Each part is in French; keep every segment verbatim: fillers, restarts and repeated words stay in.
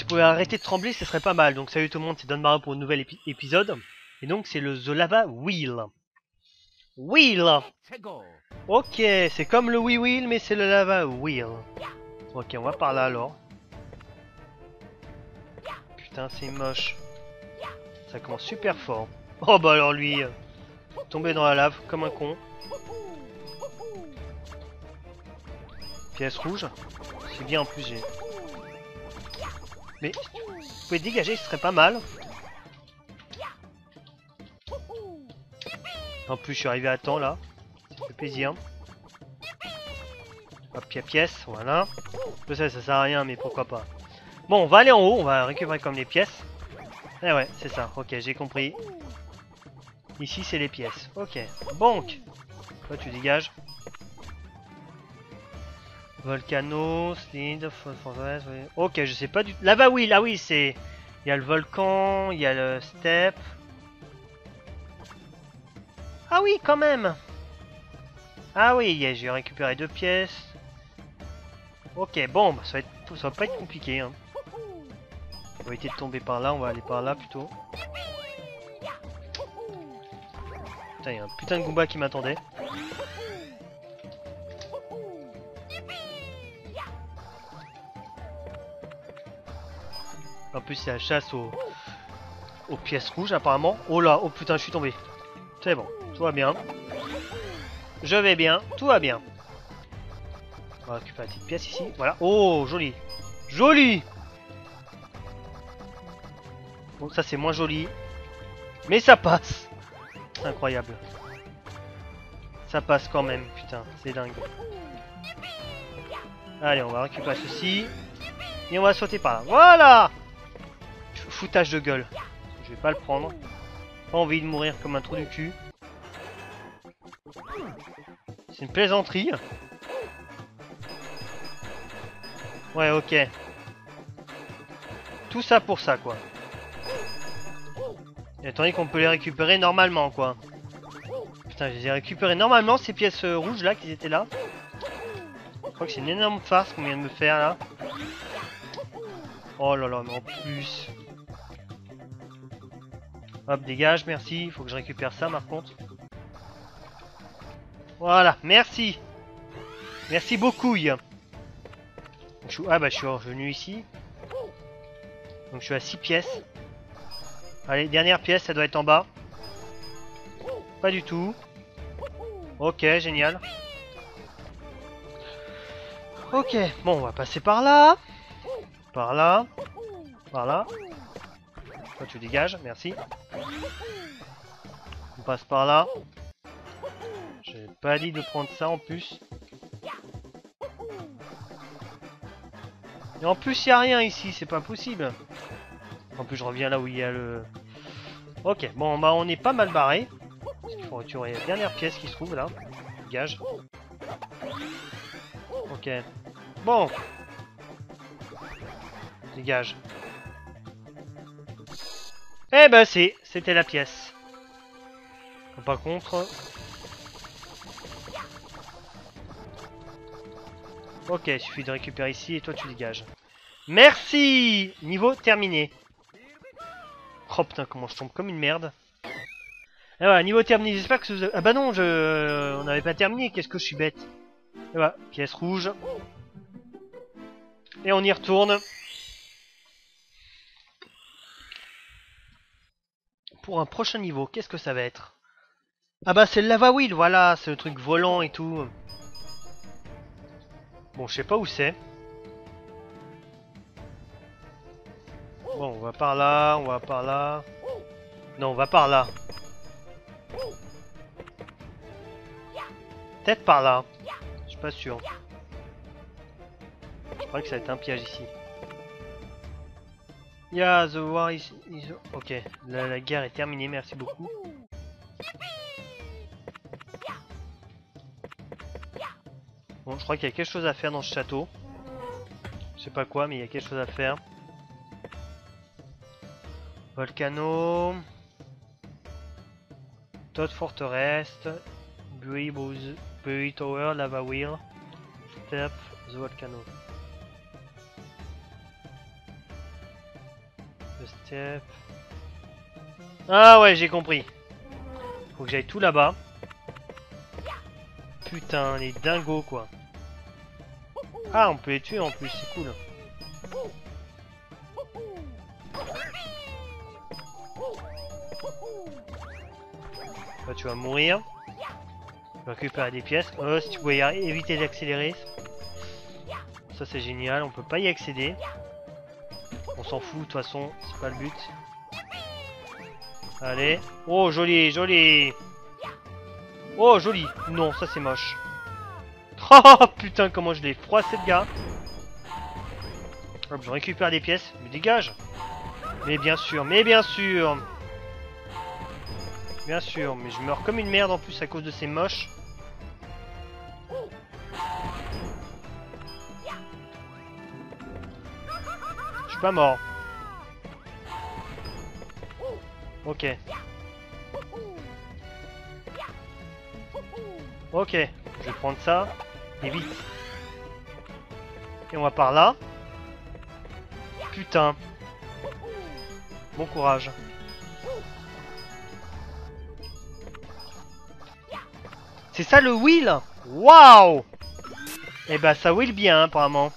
pouvais arrêter de trembler, ce serait pas mal. Donc salut tout le monde, c'est Don Mario pour un nouvel épi épisode. Et donc c'est le The Lava Wheel. Wheel. Ok, c'est comme le Wii Wheel, mais c'est le Lava Wheel. Ok, on va par là alors. Putain, c'est moche. Ça commence super fort. Oh bah alors lui, euh, tombé dans la lave comme un con. Pièce rouge. C'est bien en plus, j'ai... Mais vous pouvez dégager, ce serait pas mal. En plus, je suis arrivé à temps là. Ça fait plaisir. Hop, il y a pièce, voilà. Je sais, ça sert à rien, mais pourquoi pas. Bon, on va aller en haut, on va récupérer comme les pièces. Eh ouais, c'est ça, ok, j'ai compris. Ici, c'est les pièces. Ok, donc. Toi, tu dégages. Volcano, slide, forest, oui. Ok, je sais pas du tout. Là-bas, oui, là, oui, c'est... Il y a le volcan, il y a le step. Ah oui, quand même. Ah oui, j'ai récupéré deux pièces. Ok, bon, bah, ça, va être... ça va pas être compliqué. Hein. On va éviter de tomber par là, on va aller par là plutôt. Putain, il y a un putain de Goomba qui m'attendait. En plus, c'est la chasse aux... aux pièces rouges apparemment. Oh là, oh putain, je suis tombé. C'est bon, tout va bien. Je vais bien, tout va bien. On va récupérer la petite pièce ici. Voilà. Oh, joli. Joli. Bon, ça c'est moins joli. Mais ça passe. C'est incroyable. Ça passe quand même, putain. C'est dingue. Allez, on va récupérer ceci. Et on va sauter par là. Voilà. Foutage de gueule. Je vais pas le prendre. Pas envie de mourir comme un trou du cul. C'est une plaisanterie. Ouais, ok. Tout ça pour ça, quoi. Et attendez qu'on peut les récupérer normalement, quoi. Putain, je les ai récupérés normalement, ces pièces euh, rouges, là, qui étaient là. Je crois que c'est une énorme farce qu'on vient de me faire, là. Oh là là, mais en plus... Hop, dégage, merci. Il faut que je récupère ça, par contre. Voilà, merci. Merci beaucoup. Je suis... Ah bah, je suis revenu ici. Donc, je suis à six pièces. Allez, dernière pièce, ça doit être en bas. Pas du tout. Ok, génial. Ok, bon, on va passer par là. Par là. Par là. Toi, tu dégages, merci. On passe par là. J'ai pas dit de prendre ça en plus. Et en plus, il n'y a rien ici, c'est pas possible. En plus, je reviens là où il y a le... Ok, bon, bah on est pas mal barré. Il faut retirer la dernière pièce qui se trouve là. Dégage. Ok. Bon. Dégage. Eh ben c'est, c'était la pièce. Par contre... Ok, il suffit de récupérer ici et toi tu dégages. Merci. Niveau terminé. Oh putain, comment je tombe comme une merde. Et voilà, niveau terminé, j'espère que vous avez... Ah bah non, je... on n'avait pas terminé, qu'est-ce que je suis bête. Et voilà, pièce rouge. Et on y retourne. Pour un prochain niveau, qu'est-ce que ça va être? Ah bah c'est le Lava Wheel, voilà, c'est le truc volant et tout. Bon, je sais pas où c'est. Bon, on va par là, on va par là. Non, on va par là. Peut-être par là. Je suis pas sûr. Je crois que ça va être un piège ici. Yeah, the war is... is... Ok, la, la guerre est terminée, merci beaucoup. Bon, je crois qu'il y a quelque chose à faire dans ce château. Je sais pas quoi, mais il y a quelque chose à faire. Volcano. Toad Fortress. Buoy, Buoy Tower, Lava Wheel. Step, the Volcano. step. Ah ouais, j'ai compris. Faut que j'aille tout là-bas. Putain, les dingos quoi. Ah, on peut les tuer en plus, c'est cool. Là, tu vas mourir. Je vais récupérer des pièces. Oh, si tu pouvais y éviter d'accélérer. Ça, c'est génial. On peut pas y accéder. On s'en fout, de toute façon. C'est pas le but. Allez. Oh, joli, joli. Oh, joli. Non, ça, c'est moche. Oh, putain, comment je l'ai froissé, le gars. Hop, je récupère des pièces. Mais dégage. Mais bien sûr, mais bien sûr. Bien sûr, mais je meurs comme une merde en plus à cause de ces moches. Je suis pas mort. Ok. Ok, je vais prendre ça. Et vite. Et on va par là. Putain. Bon courage. C'est ça le wheel? Waouh! Eh ben ça wheel bien apparemment.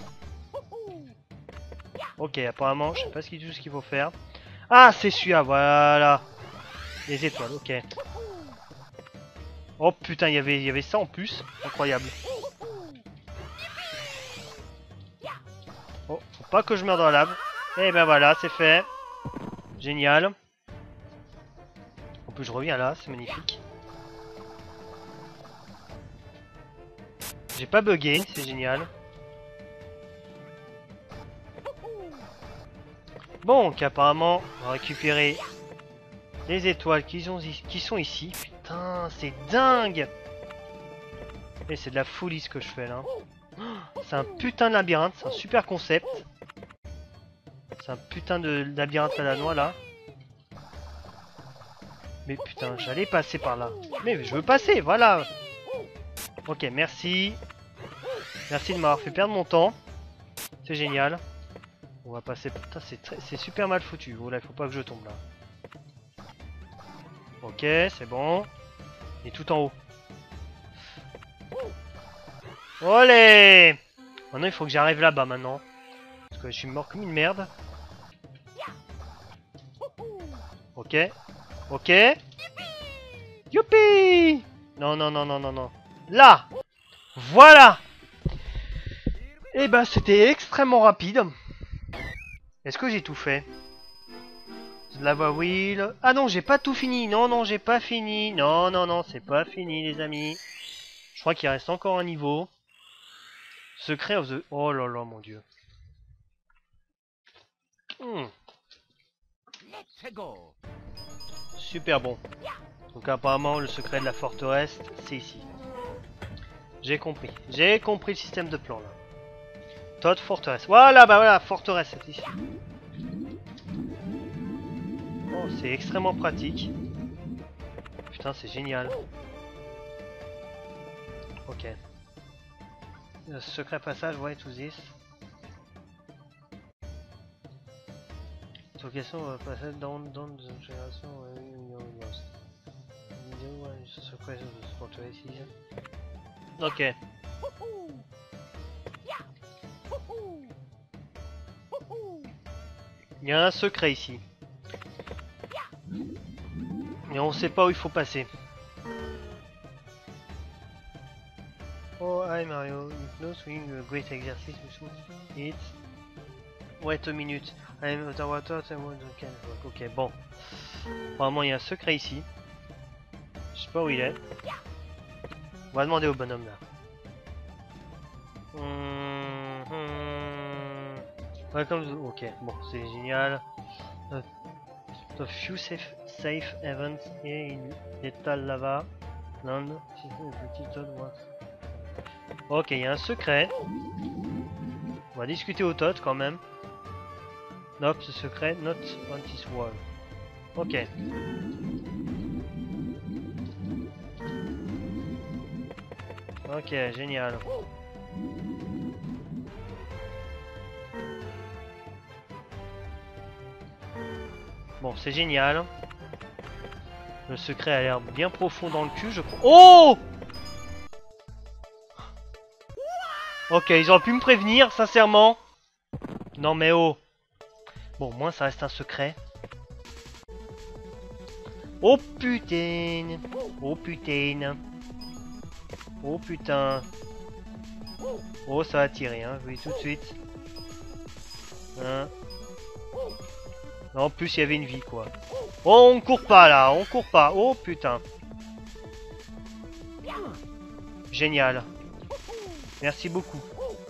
Ok, apparemment, je sais pas ce qu'il tout ce qu'il faut faire. Ah, c'est celui-là, voilà. Les étoiles, ok. Oh putain, il y avait, il y avait ça en plus. Incroyable. Oh, faut pas que je meure dans la lave. Et ben voilà, c'est fait. Génial. En plus, je reviens là, c'est magnifique. J'ai pas bugué, c'est génial. Bon, donc apparemment, on va récupérer les étoiles qui sont, qui sont ici. Putain, c'est dingue! Et c'est de la folie ce que je fais là. C'est un putain de labyrinthe, c'est un super concept. C'est un putain de labyrinthe à la noix là. Mais putain, j'allais passer par là. Mais je veux passer, voilà. Ok, merci. Merci de m'avoir fait perdre mon temps. C'est génial. On va passer... Putain, c'est super mal foutu. Oh là, il faut pas que je tombe là. Ok, c'est bon. Et tout en haut. Olé! Maintenant, il faut que j'arrive là-bas maintenant. Parce que je suis mort comme une merde. Ok. Ok. Youpi! Non, non, non, non, non, non. Là! Voilà! Et bah, c'était extrêmement rapide. Est-ce que j'ai tout fait? Lava wheel. Ah non, j'ai pas tout fini. Non, non, j'ai pas fini. Non, non, non, c'est pas fini, les amis. Je crois qu'il reste encore un niveau. Secret of the... Oh là là, mon dieu. Hmm. Super bon. Donc apparemment, le secret de la forteresse, c'est ici. J'ai compris. J'ai compris le système de plan, là. Todd Fortress. Voilà, bah voilà, forteresse, c'est ici. Oh, c'est extrêmement pratique. Putain, c'est génial. Ok. Le secret passage, ouais, to this. Location va passer dans dans une génération lost. Secret de forteresse ici. Ok. Il y a un secret ici. Et on sait pas où il faut passer. Oh, hi Mario. No swing, a great exercise. It's... Wait a minute. I'm underwater. Ok, bon. Apparemment, il y a un secret ici. Je sais pas où il est. On va demander au bonhomme là. Mmh, mmh. Ouais, comme... Ok, bon, c'est génial. Uh, the few safe, safe events here in Lethal Lava Land. Ok, il y a un secret. On va discuter au Todd quand même. Nope, ce secret, not on this wall. Ok. Ok, génial. Bon, c'est génial. Le secret a l'air bien profond dans le cul, je crois. Oh! Ok, ils auraient pu me prévenir, sincèrement. Non mais oh. Bon, au moins ça reste un secret. Oh putain. Oh putain. Oh putain. Oh, ça va tirer, hein, oui, tout de suite. Hein. En plus, il y avait une vie, quoi. Oh, on court pas, là, on court pas. Oh, putain. Génial. Merci beaucoup.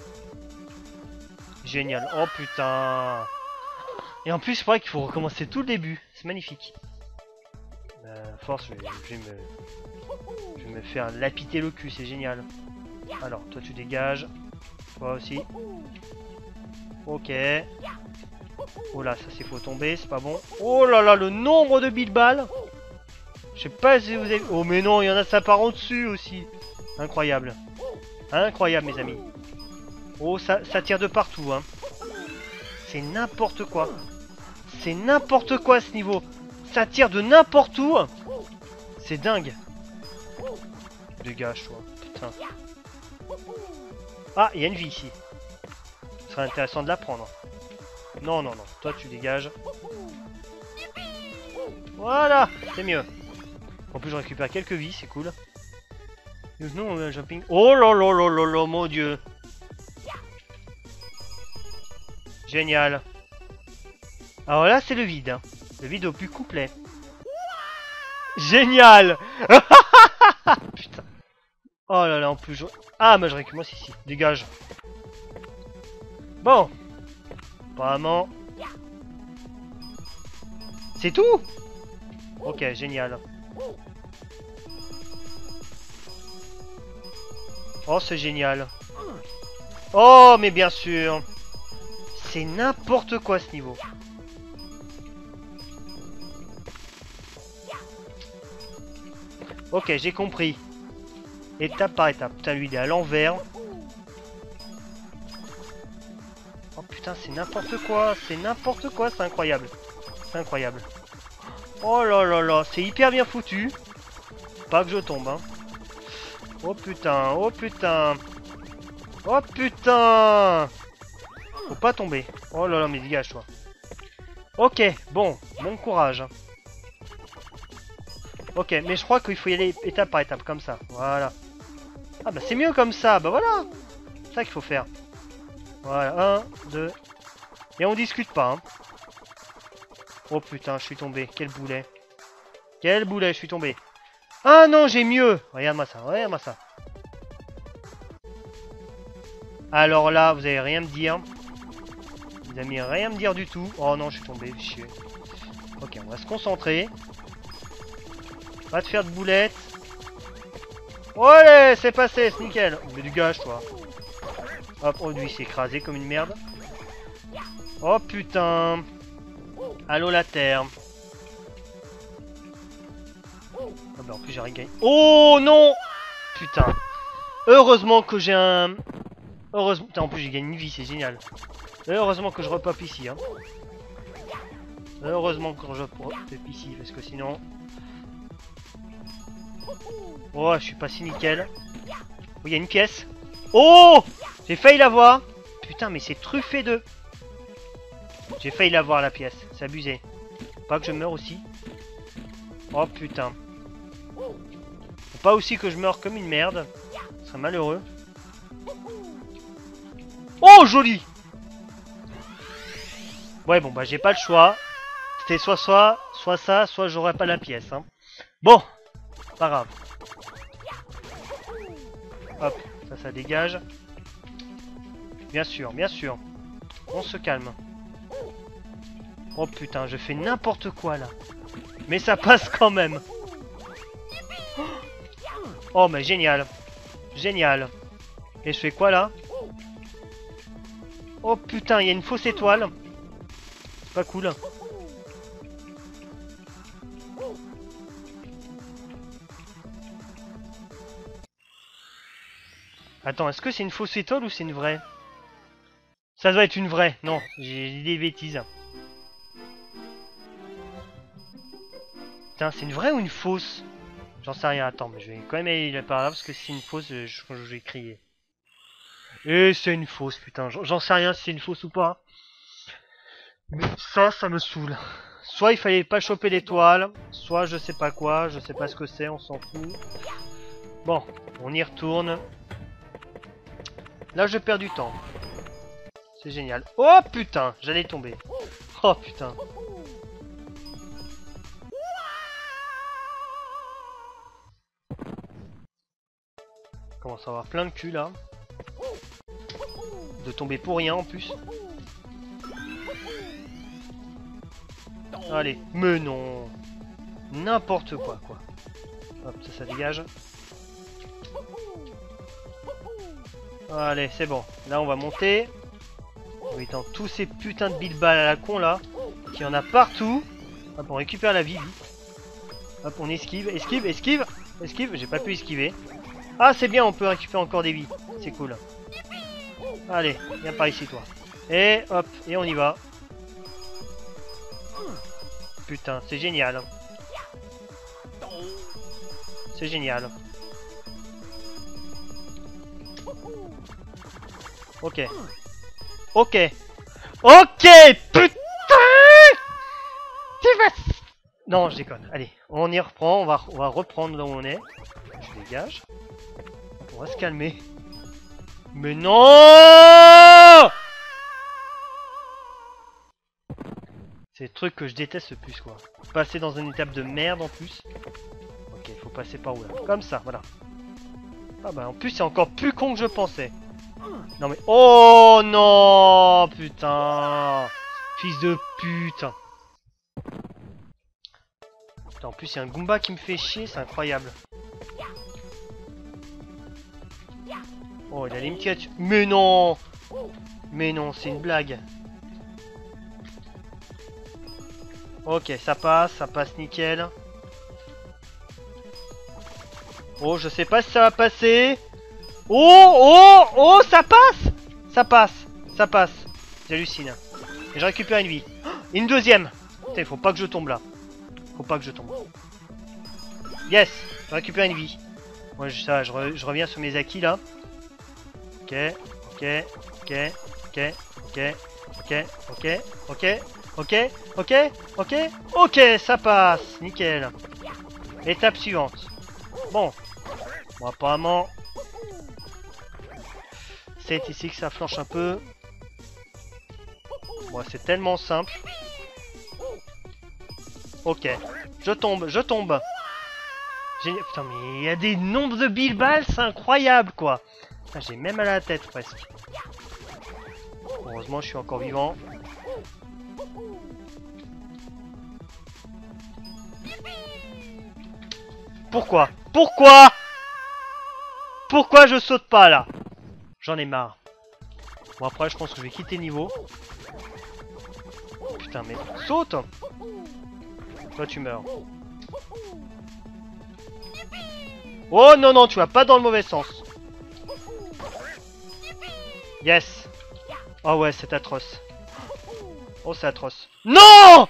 Génial. Oh, putain. Et en plus, c'est vrai qu'il faut recommencer tout le début. C'est magnifique. Euh, force, je vais, je vais me... Je vais me faire lapider le cul, c'est génial. Alors, toi, tu dégages. Toi aussi. Ok. Oh là, ça c'est faut tomber, c'est pas bon. Oh là là, le nombre de billes-balles. Je sais pas si vous avez... Oh mais non, il y en a ça part en dessus aussi. Incroyable. Incroyable mes amis. Oh, ça, ça tire de partout, hein. C'est n'importe quoi. C'est n'importe quoi ce niveau. Ça tire de n'importe où. C'est dingue. Dégage toi, putain. Ah, il y a une vie ici. Ce serait intéressant de la prendre. Non, non, non. Toi, tu dégages. Voilà, c'est mieux. En plus, je récupère quelques vies, c'est cool. Non, euh, jumping. Oh là là là là là, mon dieu. Génial. Alors là, c'est le vide. Hein. Le vide au plus complet. Génial. Putain. Oh là là, en plus, je... Ah, mais je récupère ici. Dégage. Bon. Apparemment. C'est tout? Ok, génial. Oh, c'est génial. Oh, mais bien sûr. C'est n'importe quoi ce niveau. Ok, j'ai compris. Étape par étape. Putain, lui, il est à l'envers. Oh putain, c'est n'importe quoi. C'est n'importe quoi, c'est incroyable. C'est incroyable. Oh là là là, c'est hyper bien foutu. Pas que je tombe, hein. Oh putain, oh putain. Oh putain. Faut pas tomber. Oh là là, mais dégage, toi. Ok, bon, bon courage. Ok, mais je crois qu'il faut y aller étape par étape, comme ça. Voilà. Ah bah c'est mieux comme ça, bah voilà. C'est ça qu'il faut faire. Voilà, un, deux. Et on discute pas, hein. Oh putain, je suis tombé. Quel boulet. Quel boulet, je suis tombé. Ah non, j'ai mieux. Regarde-moi ça, regarde-moi ça. Alors là, vous allez rien me dire. Vous allez rien me dire du tout. Oh non, je suis tombé, chier. Ok, on va se concentrer. Va te faire de boulettes. Allez, c'est passé, c'est nickel. Mais du gage, toi. Hop, oh, lui, il s'est écrasé comme une merde. Oh putain. Allô, la terre. Oh, bah, en plus, j'ai rien gagné. Oh non. Putain. Heureusement que j'ai un... Heureusement... Putain, en plus, j'ai gagné une vie, c'est génial. Heureusement que je repop ici, hein. Heureusement que je repop ici, parce que sinon... Oh, je suis pas si nickel. Oh, il y a une pièce. Oh, j'ai failli l'avoir. Putain, mais c'est truffé de... J'ai failli l'avoir, la pièce. C'est abusé. Pas que je meure aussi. Oh, putain. Faut pas aussi que je meure comme une merde. Ce serait malheureux. Oh, joli. Ouais, bon, bah, j'ai pas le choix. C'était soit soit, soit ça, soit j'aurais pas la pièce. Hein. Bon, pas grave. Hop, ça, ça dégage. Bien sûr, bien sûr. On se calme. Oh putain, je fais n'importe quoi là. Mais ça passe quand même. Oh mais génial. Génial. Et je fais quoi là? Oh putain, il y a une fausse étoile. C'est pas cool. Attends, est-ce que c'est une fausse étoile ou c'est une vraie? Ça doit être une vraie. Non, j'ai dit des bêtises. Putain, c'est une vraie ou une fausse? J'en sais rien, attends, mais je vais quand même aller là par là parce que si c'est une fausse, je, je, je vais crier. Et c'est une fausse, putain, j'en sais rien si c'est une fausse ou pas. Mais ça, ça me saoule. Soit il fallait pas choper l'étoile, soit je sais pas quoi, je sais pas ce que c'est, on s'en fout. Bon, on y retourne. Là, je perds du temps. C'est génial. Oh putain, j'allais tomber. Oh putain. Commence à avoir plein de cul là. De tomber pour rien en plus. Allez, mais non. N'importe quoi quoi. Hop, ça, ça dégage. Allez, c'est bon. Là, on va monter. En évitant tous ces putains de billes-balles à la con là. Qu'il y en a partout. Hop, on récupère la vie vite. Hop, on esquive, esquive, esquive, esquive. J'ai pas pu esquiver. Ah, c'est bien, on peut récupérer encore des vies. C'est cool. Allez, viens par ici, toi. Et hop, et on y va. Putain, c'est génial. C'est génial. Ok. Ok. Ok, putain. Tu vas... Non, je déconne. Allez, on y reprend. On va, on va reprendre là où on est. Je dégage. On va se calmer. Mais non! C'est le truc que je déteste le plus, quoi. Passer dans une étape de merde en plus. Ok, il faut passer par où là? Comme ça, voilà. Ah bah en plus c'est encore plus con que je pensais. Non mais... Oh non! Putain! Fils de pute! Putain, en plus il y a un Goomba qui me fait chier, c'est incroyable. Oh, il a les me Mais non! Mais non, c'est une blague. Ok, ça passe, ça passe nickel. Oh, je sais pas si ça va passer. Oh, oh, oh, ça passe! Ça passe, ça passe. J'hallucine. Et je récupère une vie. Oh, une deuxième! Putain, faut pas que je tombe là. Faut pas que je tombe. Yes! Je récupère une vie. Moi, ouais, ça, je, re, je reviens sur mes acquis là. Ok, ok, ok, ok, ok, ok, ok, ok, ok, ok, ok, ok, ça passe, nickel. Étape suivante. Bon, bon apparemment, c'est ici que ça flanche un peu. Bon, c'est tellement simple. Ok, je tombe, je tombe. Génial. Putain, mais il y a des nombres de billes-balles, c'est incroyable quoi. J'ai même à la tête presque. Heureusement, je suis encore vivant. Pourquoi? Pourquoi? Pourquoi je saute pas là? J'en ai marre. Bon après, je pense que je vais quitter le niveau. Putain, mais saute! Toi, tu meurs. Oh non, non, tu vas pas dans le mauvais sens. Yes. Oh ouais, c'est atroce. Oh, c'est atroce. Non!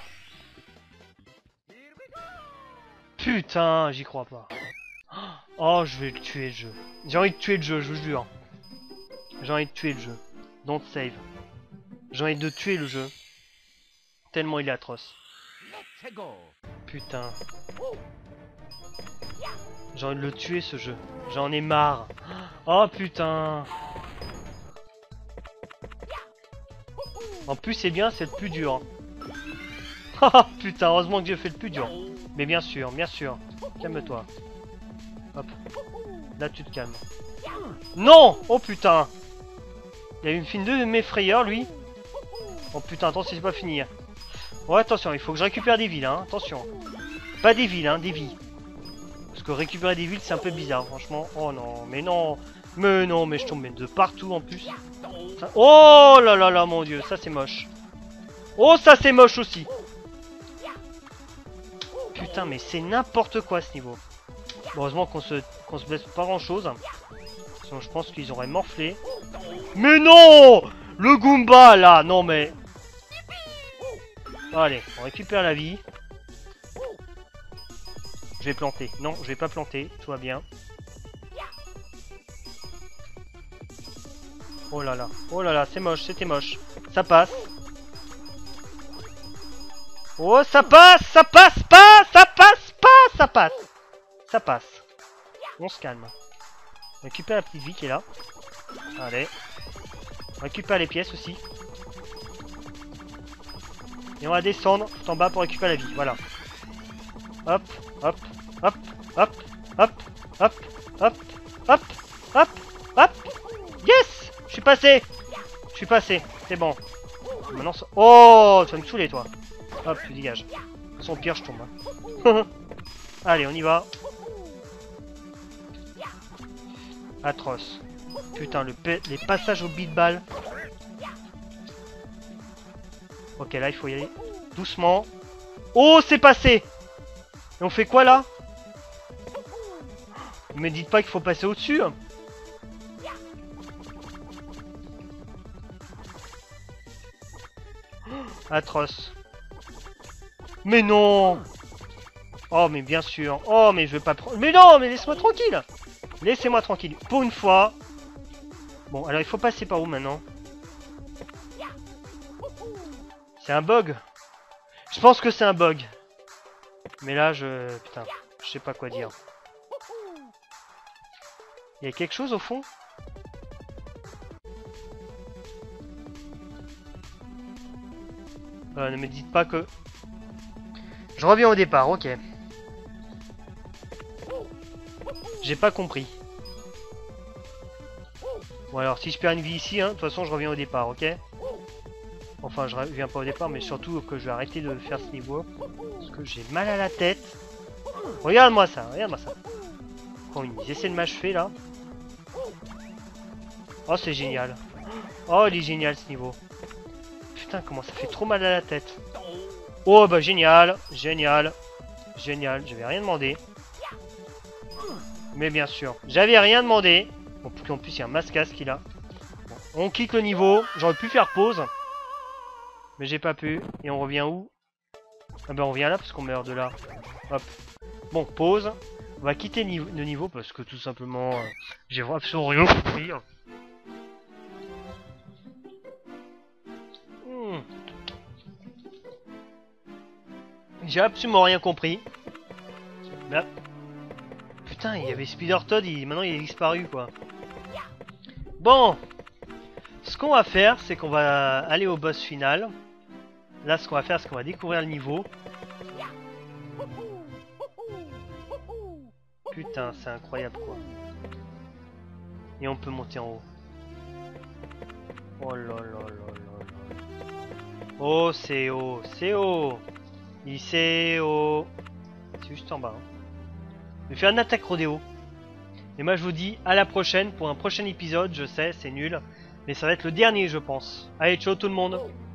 Putain, j'y crois pas. Oh, je vais le tuer le jeu. J'ai envie de tuer le jeu, je vous jure. J'ai envie de tuer le jeu. Don't save. J'ai envie de tuer le jeu. Tellement il est atroce. Putain. J'ai envie de le tuer ce jeu. J'en ai marre. Oh putain. En plus c'est bien, c'est le plus dur. Oh putain, heureusement que j'ai fait le plus dur. Mais bien sûr, bien sûr. Calme-toi. Hop. Là tu te calmes. Non! Oh putain! Il y a une fine de mes frayeurs lui. Oh putain, attention, c'est pas fini. Ouais, attention, il faut que je récupère des villes, hein. Attention. Pas des villes, hein, des vies. Parce que récupérer des villes, c'est un peu bizarre, franchement. Oh non, mais non. Mais non, mais je tombe de partout en plus. Ça... Oh là là là, mon dieu, ça c'est moche. Oh, ça c'est moche aussi. Putain, mais c'est n'importe quoi ce niveau. Bon, heureusement qu'on se, qu'on se blesse pas grand chose. Sinon, je pense qu'ils auraient morflé. Mais non! Le Goomba là, non mais. Allez, on récupère la vie. Je vais planter. Non, je vais pas planter. Tout va bien. Oh là là. Oh là là, c'est moche, c'était moche. Ça passe. Oh, ça passe, ça passe pas, ça passe pas, ça passe. Ça passe. On se calme. On récupère la petite vie qui est là. Allez. On récupère les pièces aussi. Et on va descendre tout en bas pour récupérer la vie. Voilà. Hop, hop, hop, hop, hop, hop, hop, hop, hop, hop. Yes! Je suis passé. Je suis passé. C'est bon. Maintenant, ça... Oh, tu vas me saouler, toi. Hop, tu dégages. De toute façon, au pire, je tombe. Hein. Allez, on y va. Atroce. Putain, le pa les passages au beatball. Ok, là, il faut y aller doucement. Oh, c'est passé! Et on fait quoi, là? Ne me dites pas qu'il faut passer au-dessus. Atroce. Mais non! Oh, mais bien sûr. Oh, mais je veux pas prendre... Mais non, mais laisse-moi tranquille! Laissez-moi tranquille. Pour une fois. Bon, alors il faut passer par où maintenant? C'est un bug? Je pense que c'est un bug. Mais là, je... Putain, je sais pas quoi dire. Il y a quelque chose au fond? euh, Ne me dites pas que... Je reviens au départ, ok. J'ai pas compris. Bon alors, si je perds une vie ici, hein, de toute façon, je reviens au départ, ok? Enfin, je reviens pas au départ, mais surtout que je vais arrêter de faire ce niveau. Parce que j'ai mal à la tête. Regarde-moi ça, regarde-moi ça. Oh, ils essaient de m'achever, là. Oh, c'est génial. Oh, il est génial, ce niveau. Putain, comment ça fait trop mal à la tête. Oh, bah, génial, génial, génial. J'avais rien demandé. Mais bien sûr, j'avais rien demandé. Bon, en plus, il y a un mascasse qui là. Bon, on quitte le niveau. J'aurais pu faire pause. Mais j'ai pas pu. Et on revient où? Ah ben on revient là parce qu'on meurt de là. Hop. Bon, pause. On va quitter le niveau parce que tout simplement, euh, j'ai absolument rien compris. Hmm. J'ai absolument rien compris. Là. Putain, il y avait Spider Toad, il... maintenant il est disparu quoi. Bon. Ce qu'on va faire, c'est qu'on va aller au boss final. Là, ce qu'on va faire, c'est qu'on va découvrir le niveau. Putain, c'est incroyable, quoi. Et on peut monter en haut. Oh là là là là là. Oh, c'est haut, c'est haut. Il c'est haut. C'est juste en bas. Hein. Je vais faire une attaque rodéo. Et moi, je vous dis à la prochaine pour un prochain épisode. Je sais, c'est nul. Mais ça va être le dernier, je pense. Allez, ciao tout le monde.